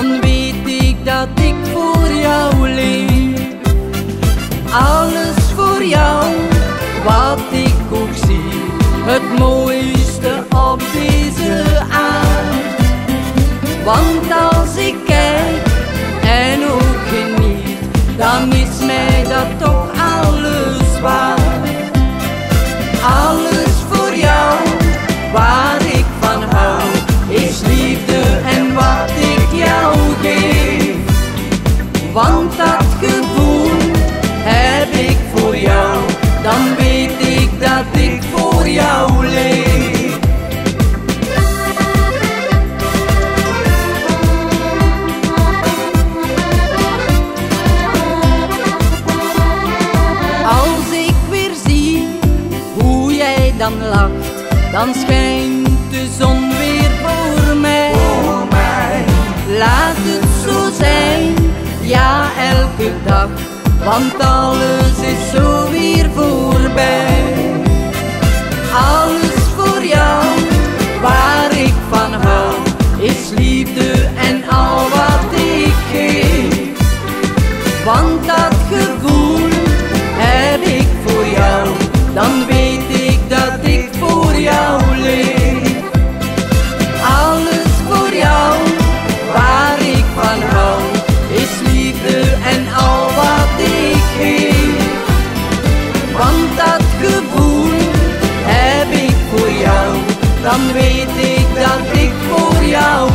dan weet ik dat ik voor jou leef. Alles voor jou, wat ik ook zie, het mooiste op deze aard. Want als ik kijk en ook geniet, dan is mij dat toch alles waard. Alles voor jou, waar ik van hou, is liefde en wat ik jou geef. Want dat gevoel heb ik voor jou, dan weet ik dat ik voor jou leef. Als ik weer zie hoe jij dan lacht, dan schijnt de zon weer voor mij. Laat het zo zijn, ja elke dag, want alles is zo weer voorbij. Alles voor jou, waar ik van hou, is liefde en al wat ik geef. Want dat gevoel heb ik voor jou, dan weet ik dat ik voor jou leef. Alles voor jou, waar ik van hou, is liefde en al wat ik geef. Want dat gevoel heb ik voor jou, dan weet ik dat ik voor jou